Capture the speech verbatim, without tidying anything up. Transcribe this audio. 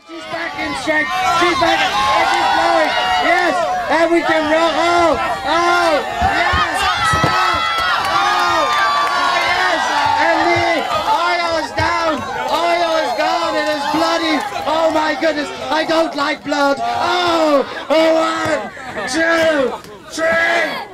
She's back in strength. She's back. Oh, she's blowing. Yes. And we can roll. Oh. Oh. Yes. Oh. Oh. Oh, yes. And the oil is down. Oil is gone. It is bloody. Oh, my goodness. I don't like blood. Oh. Oh, one, two, three.